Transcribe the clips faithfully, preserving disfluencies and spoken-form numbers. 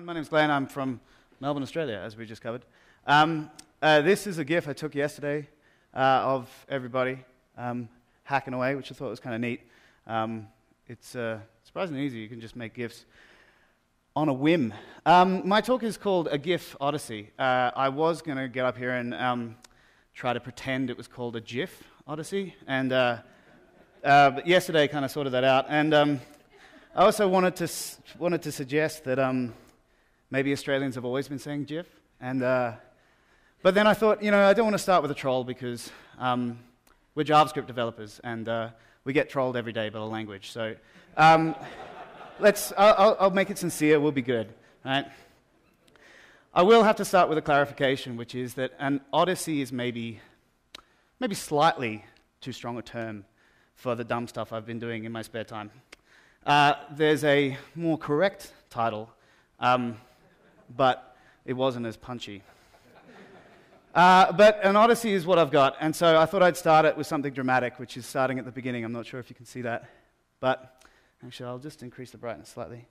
my name's Glen. I'm from Melbourne, Australia, as we just covered. Um, uh, this is a GIF I took yesterday uh, of everybody um, hacking away, which I thought was kind of neat. Um, it's uh, surprisingly easy. You can just make GIFs on a whim. Um, my talk is called A GIF Odyssey. Uh, I was going to get up here and um, try to pretend it was called a GIF Odyssey, and uh, uh, but yesterday kind of sorted that out. And um, I also wanted to s wanted to suggest that um, maybe Australians have always been saying GIF, and uh, but then I thought, you know, I don't want to start with a troll because um, we're JavaScript developers, and uh, we get trolled every day by the language. So um, let's. I'll, I'll make it sincere. We'll be good, right? I will have to start with a clarification, which is that an Odyssey is maybe maybe slightly too strong a term for the dumb stuff I've been doing in my spare time. Uh, there's a more correct title, um, but it wasn't as punchy. Uh, but an Odyssey is what I've got, and so I thought I'd start it with something dramatic, which is starting at the beginning. I'm not sure if you can see that, but actually I'll just increase the brightness slightly.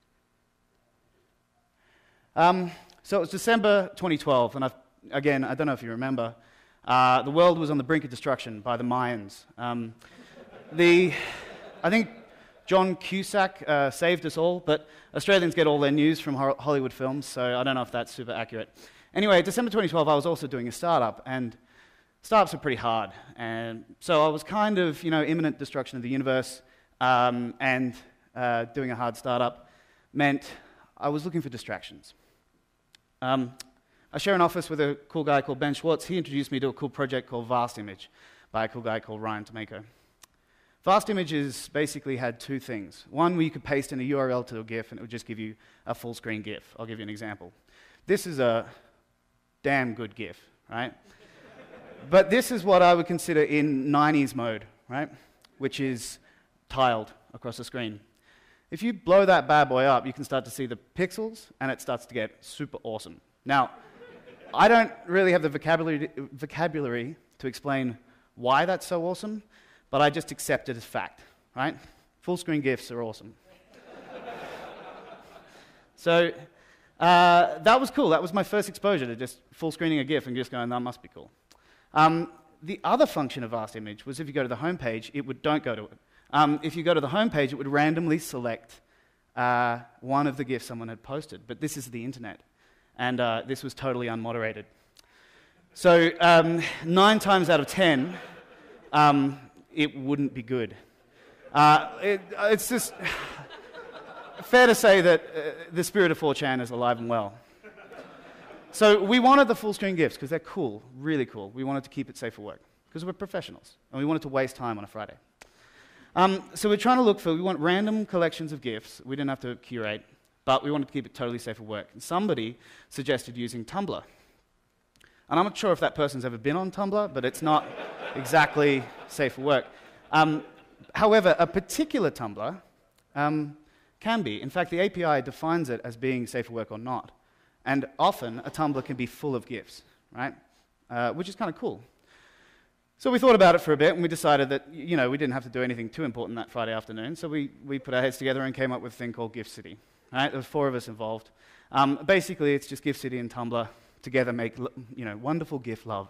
Um, so it was December twenty twelve, and I've, again, I don't know if you remember, uh, the world was on the brink of destruction by the Mayans. Um, the, I think John Cusack uh, saved us all, but Australians get all their news from ho Hollywood films, so I don't know if that's super accurate. Anyway, December twenty twelve, I was also doing a startup, and startups are pretty hard. And so I was kind of, you know, imminent destruction of the universe, um, and uh, doing a hard startup meant I was looking for distractions. Um, I share an office with a cool guy called Ben Schwartz. He introduced me to a cool project called VastImage by a cool guy called Ryan Tomeko. VastImages basically had two things. One where you could paste in a U R L to a GIF and it would just give you a full screen GIF. I'll give you an example. This is a damn good GIF, right? But this is what I would consider in nineties mode, right? Which is tiled across the screen. If you blow that bad boy up, you can start to see the pixels and it starts to get super awesome. Now, I don't really have the vocabulary, vocabulary to explain why that's so awesome, but I just accept it as fact, right? Full screen GIFs are awesome. So uh, that was cool. That was my first exposure to just full screening a GIF and just going, that must be cool. Um, the other function of VastImage was if you go to the home page, it would, don't go to it. Um, if you go to the home page, it would randomly select uh, one of the GIFs someone had posted. But this is the internet, and uh, this was totally unmoderated. So um, nine times out of ten, um, it wouldn't be good. Uh, it, it's just fair to say that uh, the spirit of four chan is alive and well. So we wanted the full screen GIFs because they're cool, really cool. We wanted to keep it safe for work because we're professionals, and we wanted to waste time on a Friday. Um, so we're trying to look for, we want random collections of GIFs. We didn't have to curate, but we wanted to keep it totally safe for work. And somebody suggested using Tumblr. And I'm not sure if that person's ever been on Tumblr, but it's not exactly safe for work. Um, however, a particular Tumblr um, can be. In fact, the A P I defines it as being safe for work or not. And often, a Tumblr can be full of GIFs, right? Uh, which is kind of cool. So we thought about it for a bit, and we decided that, you know, we didn't have to do anything too important that Friday afternoon, so we, we put our heads together and came up with a thing called GIF City. Right? There were four of us involved. Um, basically, it's just GIF City and Tumblr together make, you know, wonderful GIF love.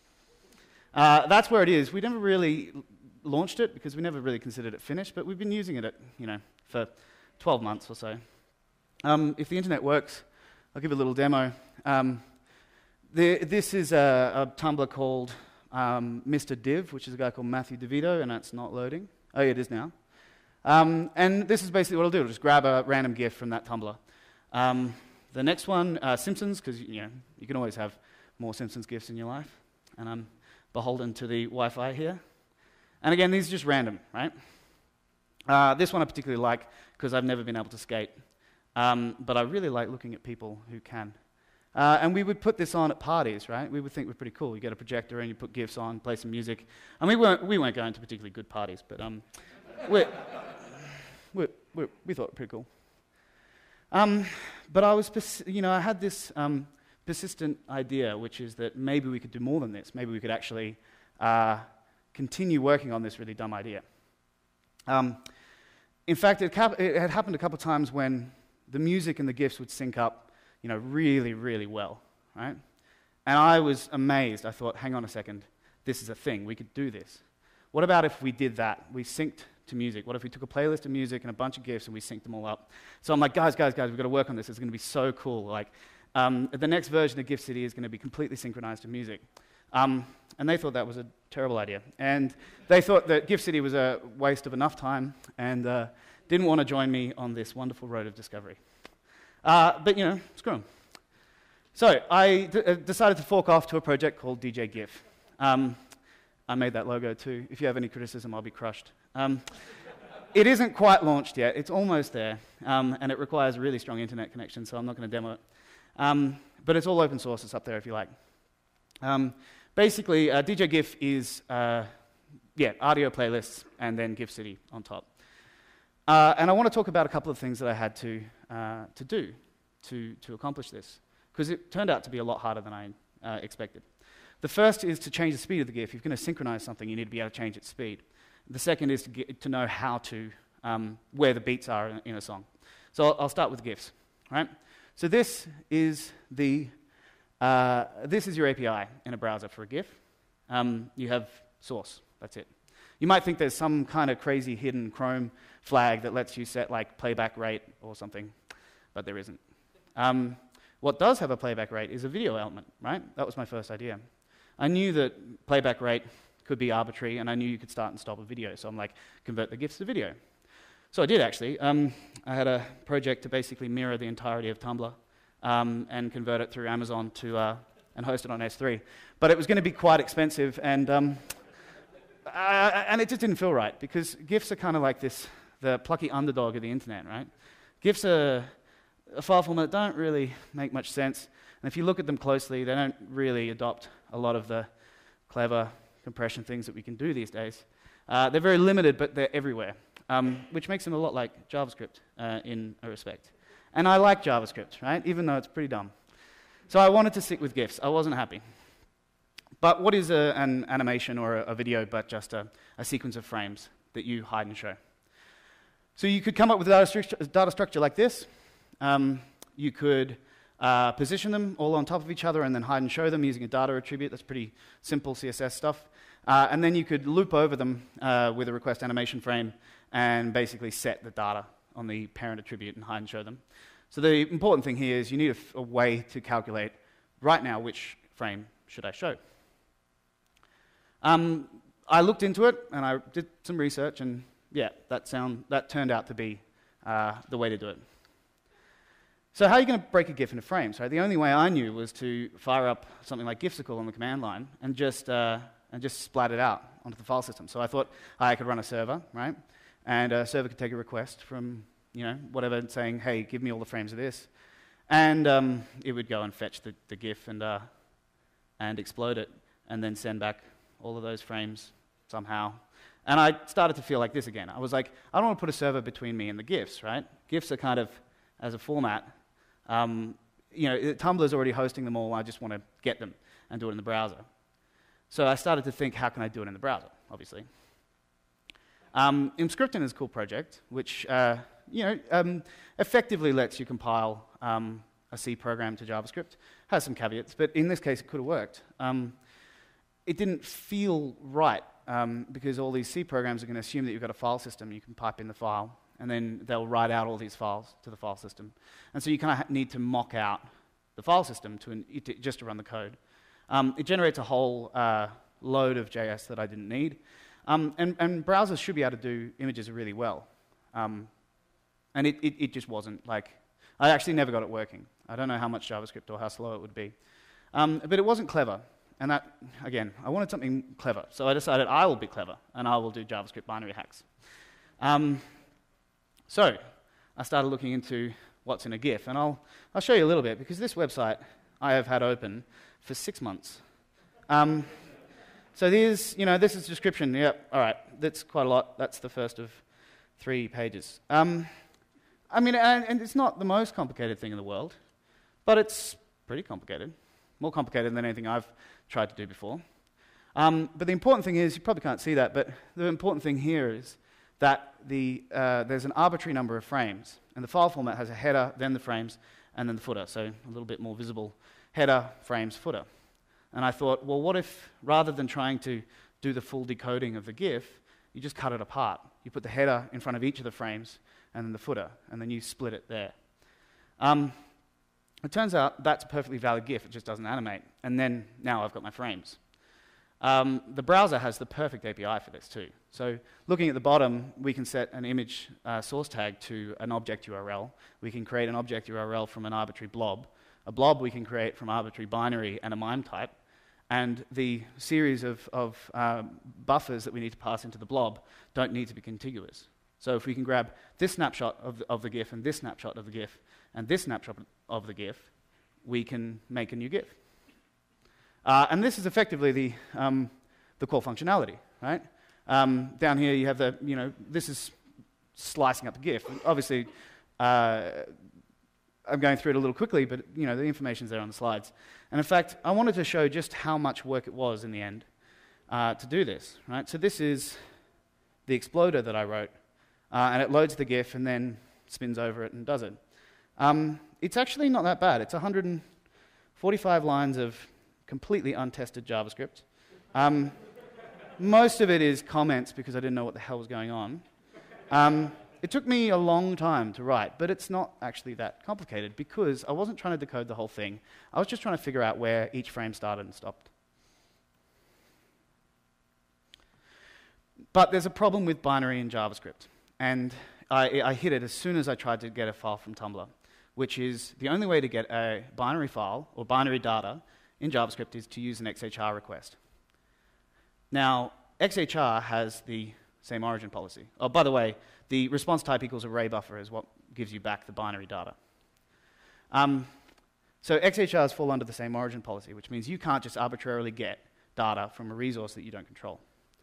Uh, that's where it is. We never really launched it because we never really considered it finished, but we've been using it, at, you know, for twelve months or so. Um, if the internet works, I'll give a little demo. Um, the, this is a, a Tumblr called Um, Mister Div, which is a guy called Matthew DeVito, and that's not loading. Oh, yeah, it is now. Um, and this is basically what I'll do. I'll just grab a random GIF from that Tumblr. Um, the next one, uh, Simpsons, because you know you can always have more Simpsons GIFs in your life, and I'm beholden to the Wi-Fi here. And again, these are just random, right? Uh, this one I particularly like because I've never been able to skate, um, but I really like looking at people who can. Uh, and we would put this on at parties, right? We would think we're pretty cool. You get a projector and you put GIFs on, play some music. And we weren't, we weren't going to particularly good parties, but um, we're, we're, we're, we thought it was pretty cool. Um, but I was, you know, I had this um, persistent idea, which is that maybe we could do more than this. Maybe we could actually uh, continue working on this really dumb idea. Um, in fact, it, cap it had happened a couple of times when the music and the GIFs would sync up, you know, really, really well, right? And I was amazed. I thought, hang on a second, this is a thing. We could do this. What about if we did that? We synced to music. What if we took a playlist of music and a bunch of GIFs and we synced them all up? So I'm like, guys, guys, guys, we've got to work on this. It's going to be so cool. Like, um, the next version of GIF City is going to be completely synchronized to music. Um, and they thought that was a terrible idea. And they thought that GIF City was a waste of enough time and uh, didn't want to join me on this wonderful road of discovery. Uh, but, you know, screw them. So I d- uh, decided to fork off to a project called D J GIF. Um, I made that logo too. If you have any criticism, I'll be crushed. Um, it isn't quite launched yet. It's almost there. Um, and it requires a really strong internet connection, so I'm not going to demo it. Um, but it's all open source. It's up there if you like. Um, basically, uh, D J GIF is, uh, yeah, Rdio playlists and then GIF City on top. Uh, and I want to talk about a couple of things that I had to, uh, to do to, to accomplish this, because it turned out to be a lot harder than I uh, expected. The first is to change the speed of the GIF. If you're going to synchronize something, you need to be able to change its speed. The second is to, get, to know how to, um, where the beats are in, in a song. So I'll, I'll start with GIFs, right? So this is the, uh, this is your A P I in a browser for a GIF. Um, you have source, that's it. You might think there's some kind of crazy hidden Chrome flag that lets you set like playback rate or something, but there isn't. Um, what does have a playback rate is a video element, right? That was my first idea. I knew that playback rate could be arbitrary, and I knew you could start and stop a video, so I'm like, convert the GIFs to video. So I did, actually. Um, I had a project to basically mirror the entirety of Tumblr um, and convert it through Amazon to uh, and host it on S three. But it was going to be quite expensive, and um, uh, and it just didn't feel right, because GIFs are kind of like this, the plucky underdog of the internet, right? GIFs are a file format that don't really make much sense. And if you look at them closely, they don't really adopt a lot of the clever compression things that we can do these days. Uh, they're very limited, but they're everywhere, um, which makes them a lot like JavaScript uh, in a respect. And I like JavaScript, right, even though it's pretty dumb. So I wanted to stick with GIFs. I wasn't happy. But what is a, an animation or a, a video but just a, a sequence of frames that you hide and show? So you could come up with a data, stru- data structure like this. Um, you could Uh, position them all on top of each other and then hide and show them using a data attribute. That's pretty simple C S S stuff. Uh, and then you could loop over them uh, with a requestAnimationFrame and basically set the data on the parent attribute and hide and show them. So the important thing here is you need a, f- a way to calculate right now which frame should I show. Um, I looked into it and I did some research, and yeah, that sound that turned out to be uh, the way to do it. So how are you going to break a GIF into frames? Right? The only way I knew was to fire up something like GIFsicle on the command line and just uh, and just splat it out onto the file system. So I thought I could run a server, right? And a server could take a request from, you know, whatever, saying, hey, give me all the frames of this, and um, it would go and fetch the, the GIF and uh, and explode it, and then send back all of those frames somehow. And I started to feel like this again. I was like, I don't want to put a server between me and the GIFs, right? GIFs are kind of, as a format, Um, you know, Tumblr's already hosting them all. I just want to get them and do it in the browser. So I started to think, how can I do it in the browser, obviously? Um, Emscripten is a cool project, which, uh, you know, um, effectively lets you compile um, a C program to JavaScript. Has some caveats, but in this case, it could have worked. Um, it didn't feel right, um, because all these C programs are going to assume that you've got a file system. You can pipe in the file, and then they'll write out all these files to the file system. And so you kind of need to mock out the file system to, an, to just to run the code. Um, it generates a whole uh, load of J S that I didn't need. Um, and, and browsers should be able to do images really well. Um, and it, it, it just wasn't. Like, I actually never got it working. I don't know how much JavaScript or how slow it would be. Um, but it wasn't clever. And that, again, I wanted something clever. So I decided I will be clever, and I will do JavaScript binary hacks. Um, So I started looking into what's in a GIF, and I'll, I'll show you a little bit, because this website I have had open for six months. Um, so there's, you know, this is the description. Yep, all right, that's quite a lot. That's the first of three pages. Um, I mean, and, and it's not the most complicated thing in the world, but it's pretty complicated, more complicated than anything I've tried to do before. Um, but the important thing is, you probably can't see that, but the important thing here is that the, uh, there's an arbitrary number of frames, and the file format has a header, then the frames, and then the footer, so a little bit more visible. Header, frames, footer. And I thought, well, what if, rather than trying to do the full decoding of the GIF, you just cut it apart. You put the header in front of each of the frames, and then the footer, and then you split it there. Um, it turns out that's a perfectly valid GIF, it just doesn't animate. And then, now I've got my frames. Um, the browser has the perfect A P I for this too. So looking at the bottom, we can set an image uh, source tag to an object U R L. We can create an object U R L from an arbitrary blob. A blob we can create from arbitrary binary and a MIME type. And the series of, of um, buffers that we need to pass into the blob don't need to be contiguous. So if we can grab this snapshot of the, of the GIF and this snapshot of the GIF and this snapshot of the GIF, we can make a new GIF. Uh, and this is effectively the, um, the core functionality, right? Um, down here you have the, you know, this is slicing up the GIF. Obviously, uh, I'm going through it a little quickly, but you know, the information's there on the slides. And in fact, I wanted to show just how much work it was in the end uh, to do this, right? So this is the exploder that I wrote, uh, and it loads the GIF and then spins over it and does it. Um, it's actually not that bad. It's one hundred forty-five lines of completely untested JavaScript. Um, most of it is comments because I didn't know what the hell was going on. Um, it took me a long time to write, but it's not actually that complicated because I wasn't trying to decode the whole thing. I was just trying to figure out where each frame started and stopped. But there's a problem with binary in JavaScript, and I, I hit it as soon as I tried to get a file from Tumblr, which is the only way to get a binary file or binary data in JavaScript is to use an X H R request. Now, X H R has the same origin policy. Oh, by the way, the response type equals array buffer is what gives you back the binary data. Um, so X H Rs fall under the same origin policy, which means you can't just arbitrarily get data from a resource that you don't control.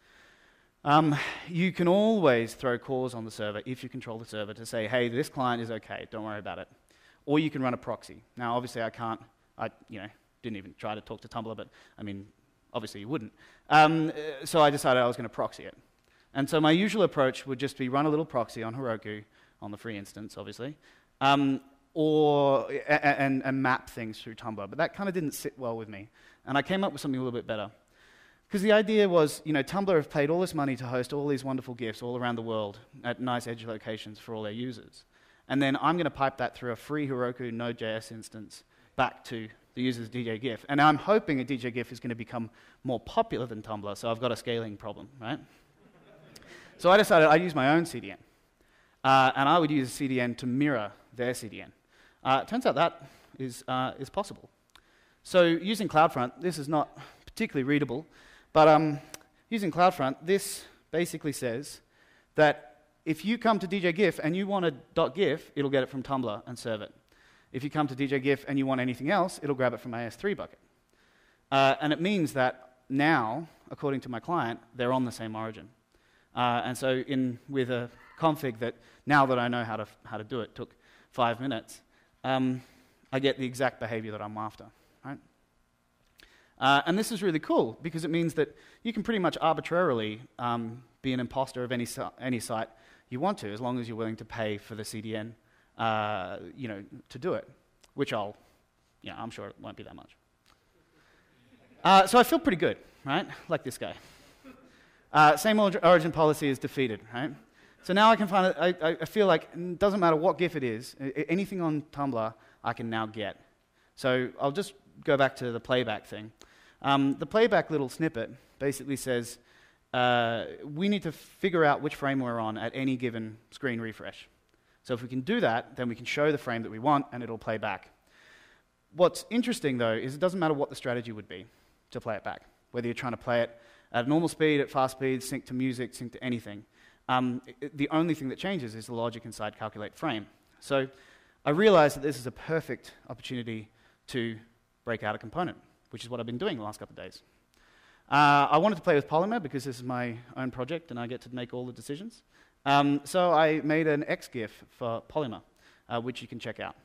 Um, you can always throw calls on the server if you control the server to say, hey, this client is okay, don't worry about it. Or you can run a proxy. Now, obviously, I can't, I, you know, didn't even try to talk to Tumblr, but I mean, obviously you wouldn't. Um, so I decided I was going to proxy it. And so my usual approach would just be run a little proxy on Heroku, on the free instance, obviously, um, or and, and map things through Tumblr. But that kind of didn't sit well with me. And I came up with something a little bit better. Because the idea was, you know, Tumblr have paid all this money to host all these wonderful GIFs all around the world at nice edge locations for all their users. And then I'm going to pipe that through a free Heroku Node.js instance back to the user's D J GIF. And I'm hoping a D J GIF is going to become more popular than Tumblr, so I've got a scaling problem, right? So I decided I'd use my own C D N. Uh, and I would use a C D N to mirror their C D N. Uh, it turns out that is, uh, is possible. So using CloudFront, this is not particularly readable, but um, using CloudFront, this basically says that if you come to D J GIF and you want a .gif, it'll get it from Tumblr and serve it. If you come to D J GIF and you want anything else, it'll grab it from my S three bucket. Uh, and it means that now, according to my client, they're on the same origin. Uh, and so in, with a config that, now that I know how to, how to do it, took five minutes, um, I get the exact behavior that I'm after, right? Uh, and this is really cool, because it means that you can pretty much arbitrarily um, be an imposter of any, any site you want to, as long as you're willing to pay for the C D N uh, you know, to do it, which I'll, you know, I'm sure it won't be that much. Uh, so I feel pretty good, right? Like this guy. Uh, same origin policy is defeated, right? So now I can find it, I, I feel like it doesn't matter what GIF it is, anything on Tumblr I can now get. So I'll just go back to the playback thing. Um, the playback little snippet basically says, uh, we need to figure out which frame we're on at any given screen refresh. So if we can do that, then we can show the frame that we want, and it'll play back. What's interesting, though, is it doesn't matter what the strategy would be to play it back, whether you're trying to play it at normal speed, at fast speed, sync to music, sync to anything. Um, it, the only thing that changes is the logic inside calculate frame. So I realized that this is a perfect opportunity to break out a component, which is what I've been doing the last couple of days. Uh, I wanted to play with Polymer because this is my own project and I get to make all the decisions. Um, so I made an X GIF for Polymer, uh, which you can check out.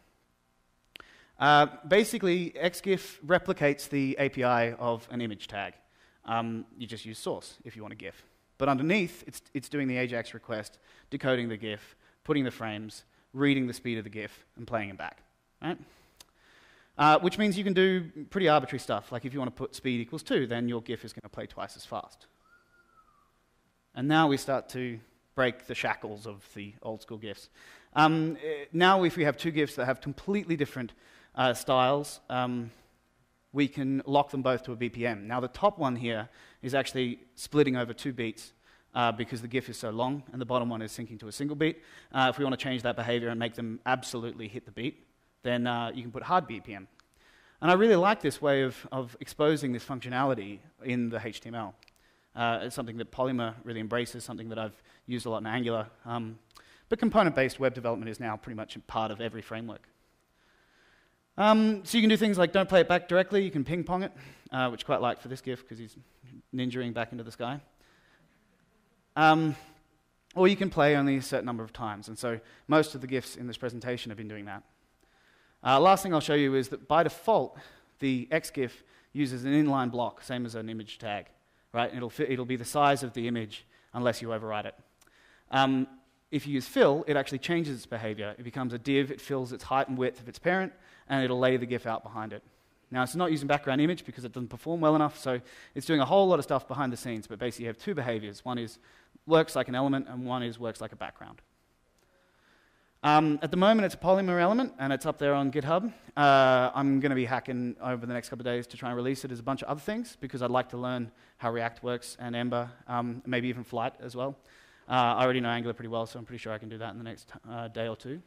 Uh, basically, X GIF replicates the A P I of an image tag. Um, you just use source if you want a GIF. But underneath, it's, it's doing the AJAX request, decoding the GIF, putting the frames, reading the speed of the GIF, and playing it back, right? Uh, which means you can do pretty arbitrary stuff. Like if you want to put speed equals two, then your GIF is going to play twice as fast. And now we start to break the shackles of the old school GIFs. Um, now if we have two GIFs that have completely different uh, styles, um, we can lock them both to a B P M. Now the top one here is actually splitting over two beats uh, because the GIF is so long, and the bottom one is syncing to a single beat. Uh, if we want to change that behavior and make them absolutely hit the beat, then uh, you can put hard B P M. And I really like this way of, of exposing this functionality in the H T M L. Uh, it's something that Polymer really embraces, something that I've used a lot in Angular. Um, but component-based web development is now pretty much part of every framework. Um, so you can do things like don't play it back directly, you can ping-pong it, uh, which I quite like for this GIF because he's ninjaing back into the sky. Um, or you can play only a certain number of times, and so most of the GIFs in this presentation have been doing that. Uh, last thing I'll show you is that by default, the XGIF uses an inline block, same as an image tag, right? And it'll, fit, it'll be the size of the image unless you override it. Um, if you use fill, it actually changes its behavior. It becomes a div, it fills its height and width of its parent, and it'll lay the GIF out behind it. Now, it's not using background image because it doesn't perform well enough, so it's doing a whole lot of stuff behind the scenes, but basically you have two behaviors. One is works like an element, and one is works like a background. Um, at the moment, it's a Polymer element, and it's up there on GitHub. Uh, I'm going to be hacking over the next couple of days to try and release it as a bunch of other things, because I'd like to learn how React works, and Ember, um, maybe even Flight as well. Uh, I already know Angular pretty well, so I'm pretty sure I can do that in the next uh, day or two.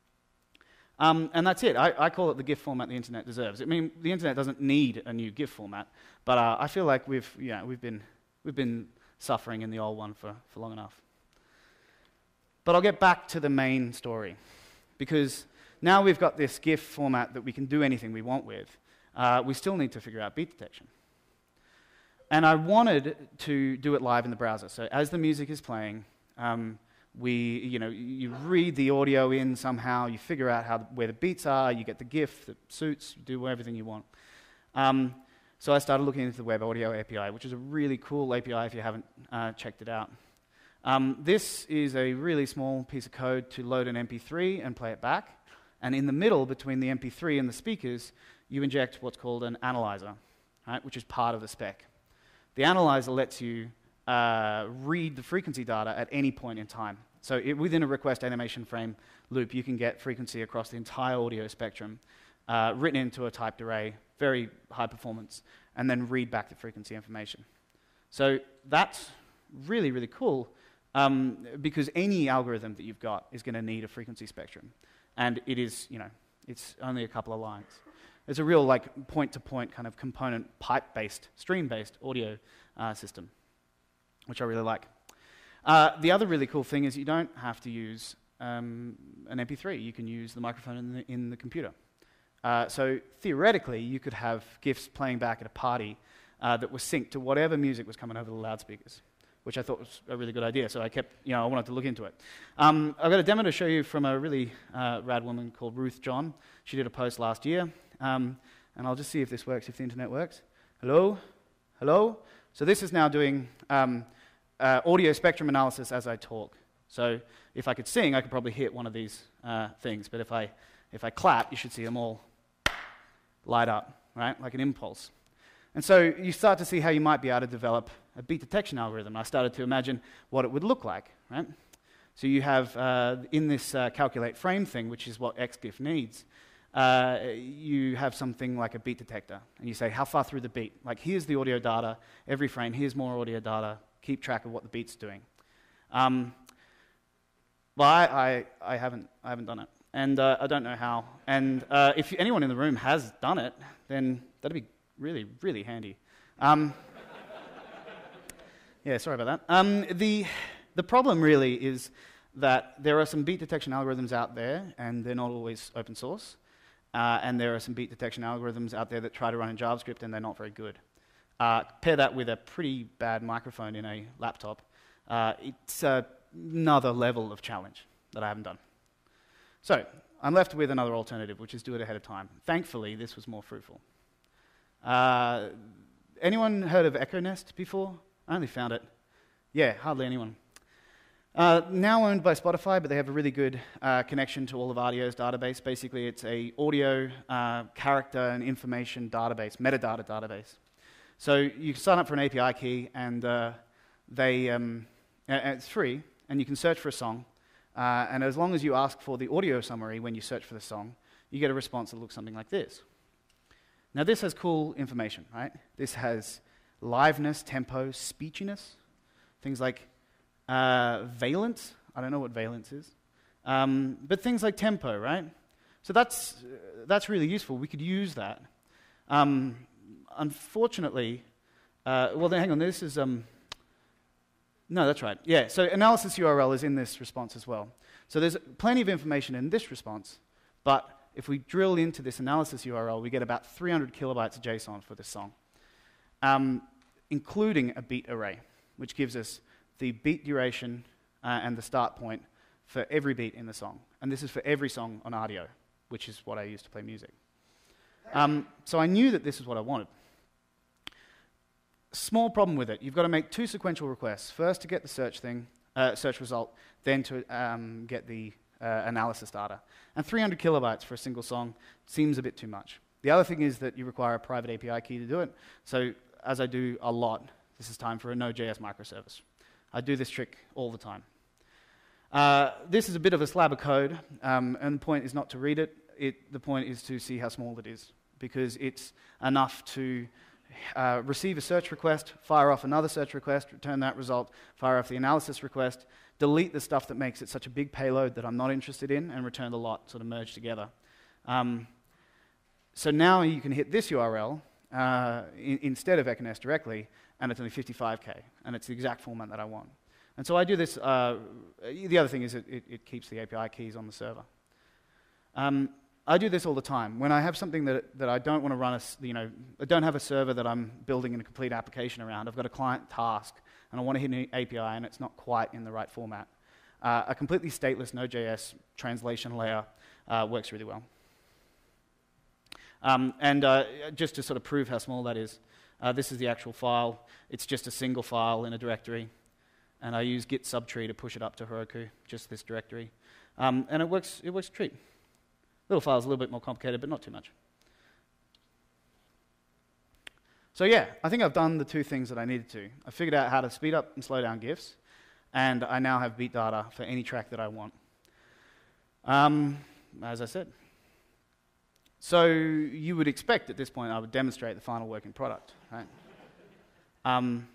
Um, and that's it. I, I call it the GIF format the internet deserves. I mean, the internet doesn't need a new GIF format, but uh, I feel like we've, yeah, we've been, we've been suffering in the old one for, for long enough. But I'll get back to the main story, because now we've got this GIF format that we can do anything we want with. Uh, we still need to figure out beat detection. And I wanted to do it live in the browser. So as the music is playing, um, we, you know, you read the audio in somehow, you figure out how, where the beats are, you get the GIF that suits, you do everything you want. Um, so I started looking into the Web Audio A P I, which is a really cool A P I if you haven't uh, checked it out. Um, this is a really small piece of code to load an M P three and play it back. And in the middle, between the M P three and the speakers, you inject what's called an analyzer, right, which is part of the spec. The analyzer lets you uh, read the frequency data at any point in time. So it, within a requestAnimationFrame loop, you can get frequency across the entire audio spectrum, uh, written into a typed array, very high performance, and then read back the frequency information. So that's really, really cool, um, because any algorithm that you've got is going to need a frequency spectrum. And it is, you know, it's only a couple of lines. It's a real, like, point-to-point kind of component, pipe-based, stream-based audio uh, system, which I really like. Uh, the other really cool thing is you don't have to use um, an M P three. You can use the microphone in the, in the computer. Uh, so theoretically, you could have GIFs playing back at a party uh, that was synced to whatever music was coming over the loudspeakers, which I thought was a really good idea. So I kept, you know, I wanted to look into it. Um, I've got a demo to show you from a really uh, rad woman called Ruth John. She did a post last year. Um, and I'll just see if this works, if the internet works. Hello? Hello? So this is now doing um, uh, audio spectrum analysis as I talk. So if I could sing, I could probably hit one of these uh, things. But if I, if I clap, you should see them all light up, right? Like an impulse. And so you start to see how you might be able to develop a beat detection algorithm. I started to imagine what it would look like, right? So you have, uh, in this uh, calculate frame thing, which is what XGIF needs, uh, you have something like a beat detector. And you say, how far through the beat? Like, here's the audio data, every frame, here's more audio data, keep track of what the beat's doing. Um, well, I, I, I, haven't, I haven't done it. And uh, I don't know how. And uh, if anyone in the room has done it, then that'd be really, really handy. Um, yeah, sorry about that. Um, the, the problem really is that there are some beat detection algorithms out there, and they're not always open source. Uh, and there are some beat detection algorithms out there that try to run in JavaScript, and they're not very good. Uh, pair that with a pretty bad microphone in a laptop. Uh, it's uh, another level of challenge that I haven't done. So I'm left with another alternative, which is do it ahead of time. Thankfully, this was more fruitful. Uh, anyone heard of Echo Nest before? I only found it Yeah, hardly anyone. Uh, now owned by Spotify, but they have a really good uh, connection to all of Rdio's database. Basically, it's a audio, uh, character, and information database, metadata database. So you can sign up for an A P I key, and uh, they um, it's free, and you can search for a song. Uh, and as long as you ask for the audio summary when you search for the song, you get a response that looks something like this. Now, this has cool information, right? This has liveness, tempo, speechiness, things like Uh, valence, I don't know what valence is, um, but things like tempo, right? So that's, uh, that's really useful. We could use that. Um, unfortunately, uh, well then hang on, this is, um, no, that's right. Yeah, so analysis U R L is in this response as well. So there's plenty of information in this response, but if we drill into this analysis U R L, we get about three hundred kilobytes of JSON for this song, um, including a beat array, which gives us the beat duration uh, and the start point for every beat in the song. And this is for every song on Rdio, which is what I use to play music. Um, so I knew that this is what I wanted. Small problem with it. You've got to make two sequential requests. First to get the search thing, uh, search result, then to um, get the uh, analysis data. And three hundred kilobytes for a single song seems a bit too much. The other thing is that you require a private A P I key to do it. So as I do a lot, this is time for a Node.js microservice. I do this trick all the time. Uh, this is a bit of a slab of code, um, and the point is not to read it. it. The point is to see how small it is, because it's enough to uh, receive a search request, fire off another search request, return that result, fire off the analysis request, delete the stuff that makes it such a big payload that I'm not interested in, and return the lot sort of merged together. Um, so now you can hit this U R L uh, in, instead of Econes directly, and it's only fifty-five K, and it's the exact format that I want. And so I do this, uh, the other thing is it, it, it keeps the A P I keys on the server. Um, I do this all the time. When I have something that, that I don't want to run, a, you know, I don't have a server that I'm building in a complete application around, I've got a client task, and I want to hit an A P I, and it's not quite in the right format. Uh, a completely stateless Node.js translation layer uh, works really well. Um, and uh, just to sort of prove how small that is, Uh, this is the actual file. It's just a single file in a directory. And I use git subtree to push it up to Heroku, just this directory. Um, and it works, it works a treat. Little file's a little bit more complicated, but not too much. So yeah, I think I've done the two things that I needed to. I figured out how to speed up and slow down GIFs, and I now have beat data for any track that I want. Um, as I said. So you would expect at this point I would demonstrate the final working product, right? um,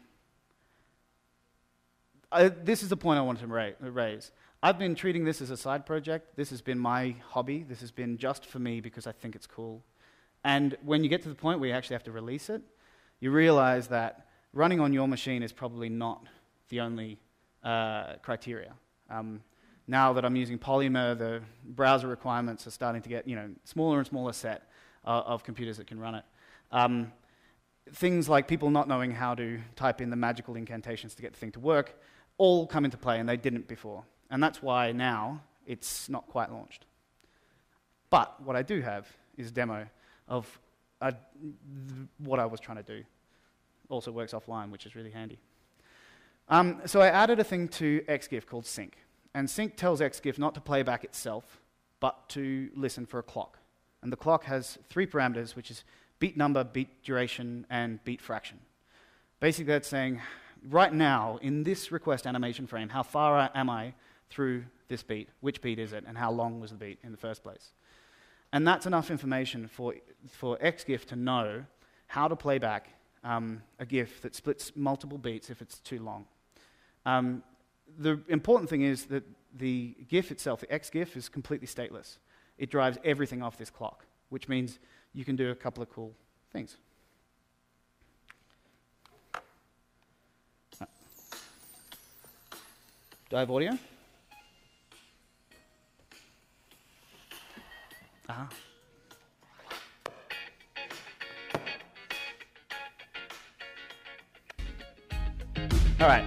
I, this is the point I wanted to ra raise. I've been treating this as a side project. This has been my hobby. This has been just for me because I think it's cool. And when you get to the point where you actually have to release it, you realize that running on your machine is probably not the only uh, criteria. Um, now that I'm using Polymer, the browser requirements are starting to get, you know, smaller and smaller set uh, of computers that can run it. Um, things like people not knowing how to type in the magical incantations to get the thing to work all come into play, and they didn't before. And that's why now it's not quite launched. But what I do have is a demo of uh, what I was trying to do. Also works offline, which is really handy. Um, so I added a thing to Xgif called sync. And sync tells Xgif not to play back itself, but to listen for a clock. And the clock has three parameters, which is beat number, beat duration, and beat fraction. Basically, that's saying, right now, in this request animation frame, how far am I through this beat? Which beat is it? And how long was the beat in the first place? And that's enough information for, for Xgif to know how to play back um, a GIF that splits multiple beats if it's too long. Um, the important thing is that the GIF itself, the Xgif, is completely stateless. It drives everything off this clock, which means you can do a couple of cool things. Do I have audio? Uh-huh. All right.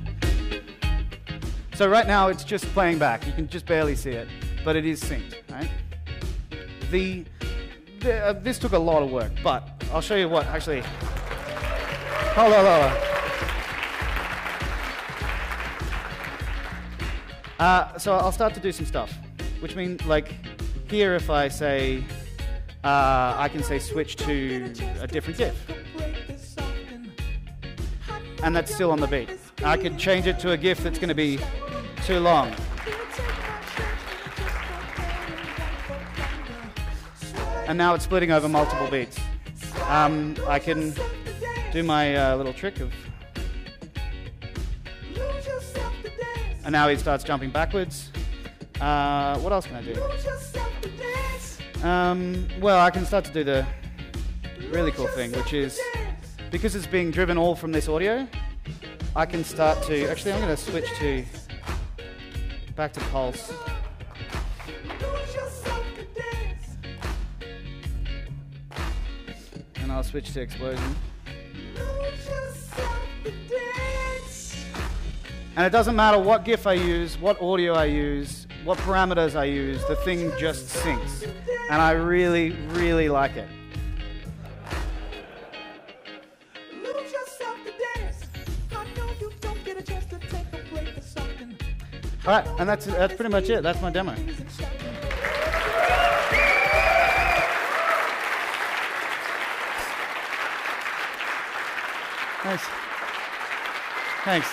So right now it's just playing back. You can just barely see it, but it is synced, right? The, the uh, this took a lot of work, but I'll show you what actually. Hold on, hold on. Uh, so I'll start to do some stuff, which means, like, here if I say, uh, I can say switch to a different GIF. And that's still on the beat. I could change it to a GIF that's going to be too long. And now it's splitting over multiple beats. Um, I can do my uh, little trick of... And now he starts jumping backwards. Uh, what else can I do? Um, well, I can start to do the really cool thing, which is, because it's being driven all from this audio, I can start to... Actually, I'm going to switch to... back to pulse. And I'll switch to explosion. And it doesn't matter what GIF I use, what audio I use, what parameters I use, the thing just syncs. And I really, really like it. All right, and that's, that's pretty much it. That's my demo. Thanks. Thanks.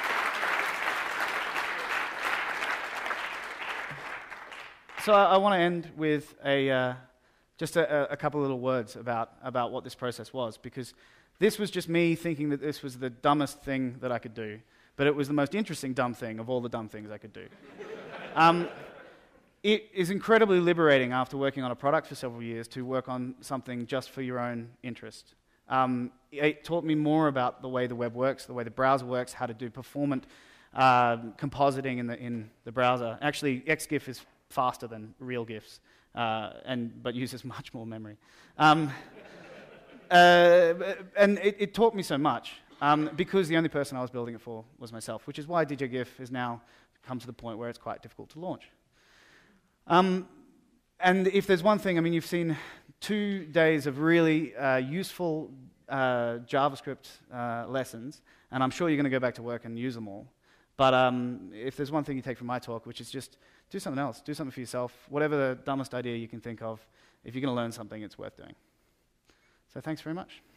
So I, I want to end with a, uh, just a, a couple little words about, about what this process was, because this was just me thinking that this was the dumbest thing that I could do, but it was the most interesting dumb thing of all the dumb things I could do. um, it is incredibly liberating after working on a product for several years to work on something just for your own interest. Um, it taught me more about the way the web works, the way the browser works, how to do performant uh, compositing in the, in the browser. Actually, Xgif is faster than real GIFs, uh, and, but uses much more memory. Um, uh, and it, it taught me so much, um, because the only person I was building it for was myself, which is why D J GIF has now come to the point where it's quite difficult to launch. Um, and if there's one thing, I mean, you've seen two days of really uh, useful uh, JavaScript uh, lessons, and I'm sure you're going to go back to work and use them all. But um, if there's one thing you take from my talk, which is just do something else, do something for yourself, whatever the dumbest idea you can think of, if you're going to learn something, it's worth doing. So thanks very much.